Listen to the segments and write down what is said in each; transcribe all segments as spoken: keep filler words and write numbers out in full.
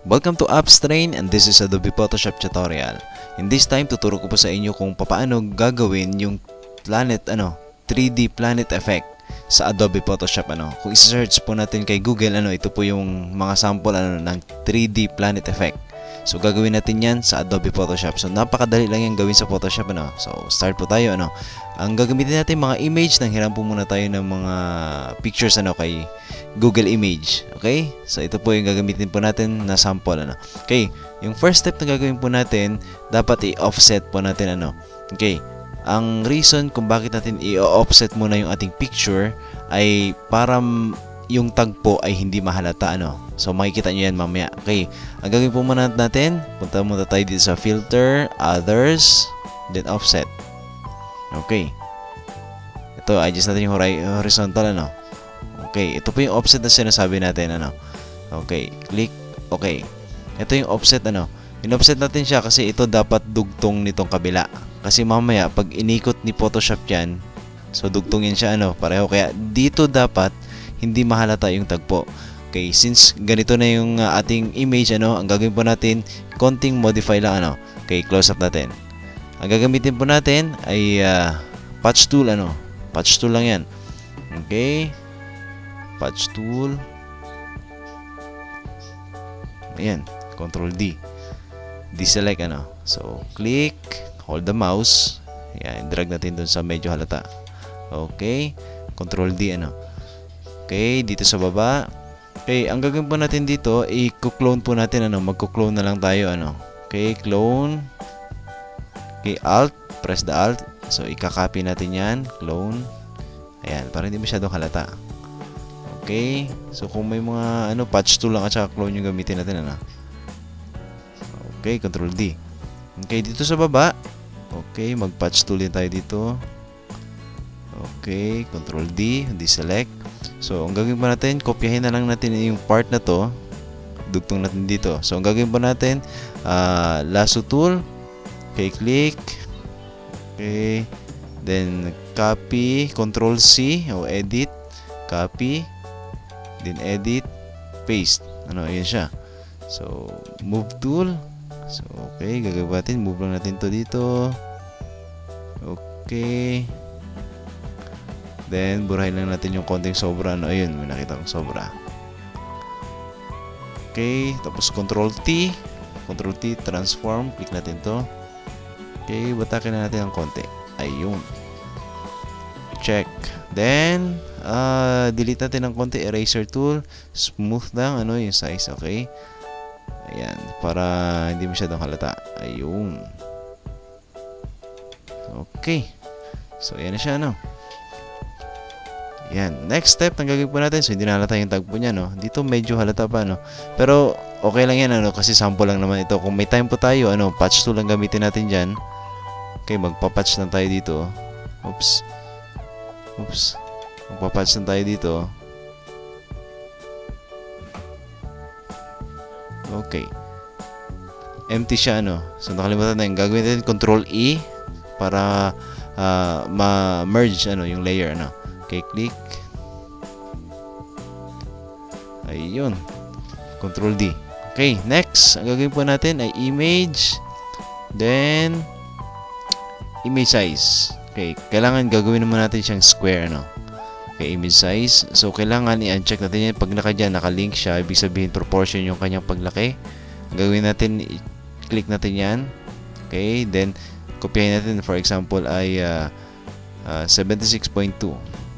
Welcome to Appstrain, and this is Adobe Photoshop tutorial. In this time, tuturo ko po sa inyo kung paano gagawin yung planet ano, three D planet effect sa Adobe Photoshop ano. Kung i-search po natin kay Google ano, ito po yung mga sample ano ng three D planet effect. So gagawin natin 'yan sa Adobe Photoshop. So napakadali lang 'yang gawin sa Photoshop ano. So start po tayo ano. Ang gagamitin natin mga image, nang hiram po muna tayo ng mga pictures ano kay Google Image. Okay? So ito po yung gagamitin po natin na sample ano. Okay, yung first step na gagawin po natin, dapat i-offset po natin ano. Okay. Ang reason kung bakit natin i-offset muna yung ating picture ay para yung tagpo ay hindi mahalata ano. So makikita nyo yan mamaya. Okay, ang gagawin po muna natin, punta muna tayo dito sa filter, others, then offset. Okay, ito adjust natin yung horizontal ano. Okay, ito po yung offset na sinasabi natin ano. Okay, click okay. Ito yung offset ano. In-offset natin siya kasi ito dapat dugtong nitong kabila. Kasi mamaya pag inikot ni Photoshop yan, so dugtongin siya ano, pareho. Kaya dito dapat hindi mahalata yung tagpo. Okay, since ganito na yung uh, ating image ano, ang gagawin po natin, konting modify lang ano. Okay, close up natin. Ang gagamitin po natin ay uh, patch tool ano. Patch tool lang yan. Okay. Patch tool. Ayan, control D. Deselect ano. So, click, hold the mouse. Ayan, drag natin dun sa medyo halata. Okay, control D ano. Okay, dito sa baba. Okay, ang gagawin po natin dito, i-clone po natin ano, magko-clone na lang tayo ano. Okay, clone. Okay, alt, press the alt. So i-copy natin 'yan, clone. Ayan, para hindi masyadong halata. Okay, so kung may mga ano, patch tool lang at saka clone yung gamitin natin ano. Okay, control D. Okay, dito sa baba. Okay, mag-patch tool din tayo dito. Okay, control D, deselect. So, ang gagawin po natin, kopyahin na lang natin yung part na to. Dugtong natin dito. So, ang gagawin po natin, uh, lasso tool. Okay, click. Okay. Then, copy. Control C o edit. Copy. Then, edit. Paste. Ano, ayan siya. So, move tool. So, okay. Gagawin natin. Move lang natin to dito. Okay. Then, burahin lang natin yung konting sobra. Ano, ayun, may nakita kong sobra. Okay, tapos control T. Control T, transform. Click natin to. Okay, batakin na natin ang konti. Ayun. Check. Then, uh, delete natin ng konti. Eraser tool. Smooth lang, ano, yung size. Okay. Ayan, para hindi masyadong halata. Ayun. Okay. So, ayan na siya, ano. Yan. Next step na gagawin po natin. So, hindi na halata yung tagpo niya, no? Dito medyo halata pa, no? Pero, okay lang yan, ano? Kasi sample lang naman ito. Kung may time po tayo, ano? Patch tool lang gamitin natin dyan. Okay, magpa-patch lang tayo dito. Oops. Oops. Magpa-patch lang tayo dito. Okay. Empty siya, ano? So, nakalimutan na yung gagawin natin. Control E para uh, ma-merge, ano? Yung layer, ano? Okay, click. Ayun. Control D. Okay, next. Ang gagawin po natin ay image. Then, image size. Okay, kailangan gagawin naman natin siyang square, ano. Okay, image size. So, kailangan i-uncheck natin yan. Pag naka dyan, naka-link siya, ibig sabihin proportion yung kanyang paglaki. Ang gagawin natin, i-click natin yan. Okay, then, kopyahin natin, for example, ay uh, uh, seventy-six point two.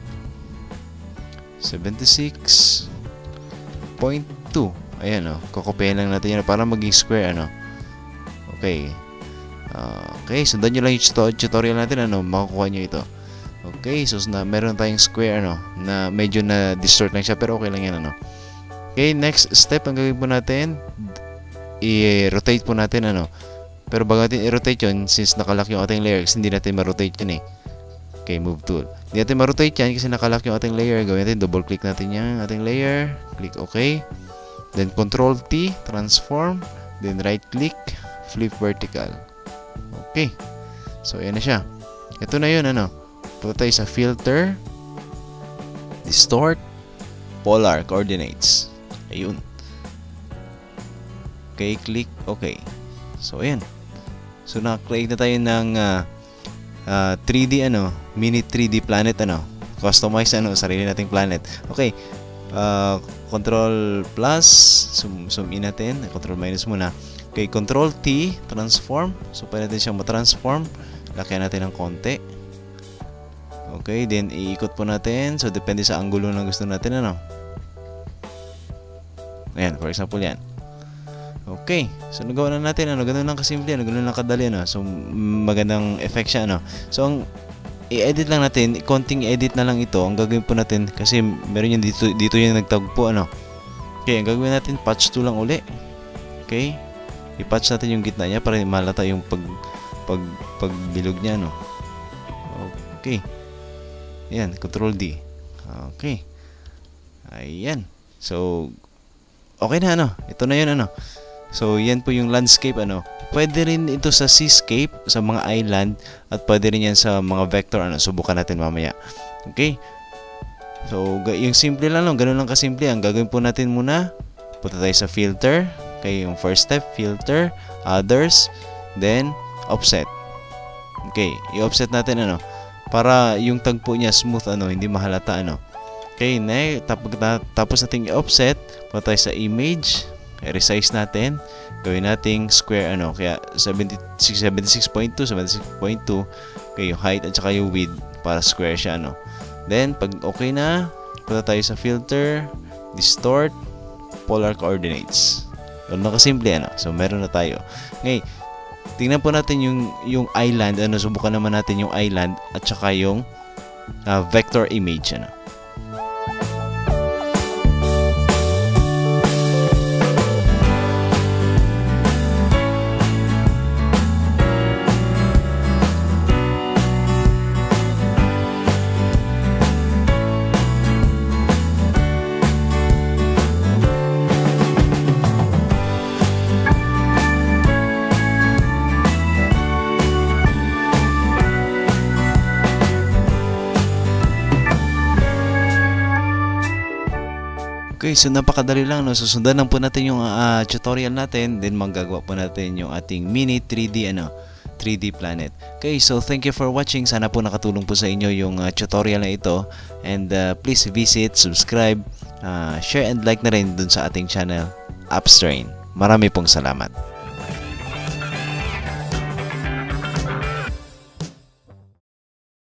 seventy-six point two. Ayan, oh. Kukopihin lang natin yan para maging square, ano. Okay. Uh, okay, sundan nyo lang yung tutorial natin, ano. Makukuha nyo ito. Okay, so na, meron tayong square, ano, na medyo na distort lang siya, pero okay lang yan, ano. Okay, next step, ang gagawin po natin, i-rotate po natin, ano. Pero bago natin i-rotate yun, since nakalock yung ating layers, hindi natin ma-rotate yun, eh. Okay, move tool. Hindi natin ma-rotate yan kasi nakalock yung ating layer. Gawin natin, double click natin yung ating layer. Click OK. Then control T, transform. Then right click, flip vertical. Okay. So, ayan na siya. Ito na yun, ano. Punta tayo sa filter. Distort. Polar coordinates. Ayun. Okay, click okay. So ayan. So na-create na tayo ng uh, uh, three D ano, mini three D planet ano. Customize ano, sarili nating planet. Okay. Uh, control plus, zoom, zoom in natin. Control minus muna. Okay, control T, transform. So pwede natin siyang ma-transform. Laki natin ng konti. Okay, then iikot po natin. So depende sa angulo na gusto natin ano. Ayan, for example yan. Okay, so nagawa na natin ano, ganun lang kasimple, ano, ganun lang kadali ano. So magandang effect siya ano. So ang i-edit lang natin, konting edit na lang ito. Ang gagawin po natin kasi meron yung dito dito yung nagtagpo ano. Okay, ang gagawin natin patch to lang uli. Okay? I-patch natin yung gitna niya para malata yung pag pag pagbilog niya no. Okay. Ayan, control D. Okay. Ayan. So okay na ano. Ito na 'yun ano. So yan po yung landscape ano. Pwede rin ito sa seascape, sa mga island, at pwede rin yan sa mga vector ano. Subukan natin mamaya. Okay? So yung simple lang no, ganun lang kasimple. Ang gagawin po natin muna, punta tayo sa filter. Okay, yung first step, filter, others, then offset. Okay, i-offset natin ano para yung tagpo niya smooth ano, hindi mahalata ano. Okay, next, tapos natin i-offset, punta tayo sa image, resize natin, gawin nating square ano, kaya seventy-six point two, seventy-six point two, okay, yung height at saka yung width para square siya ano. Then pag okay na, punta tayo sa filter, distort, polar coordinates. Ganun na kasimple ano. So meron na tayo. Ngayon, tingnan po natin yung yung island ano, subukan naman natin yung island at saka yung uh, vector image ano. Okay, so napakadali lang no. Susundan lang po natin yung uh, tutorial natin, then magagawa po natin yung ating mini three D ano, three D planet. Okay, so thank you for watching. Sana po nakatulong po sa inyo yung uh, tutorial na ito, and uh, please visit, subscribe, uh, share and like na rin dun sa ating channel Upstrain. Marami pong salamat.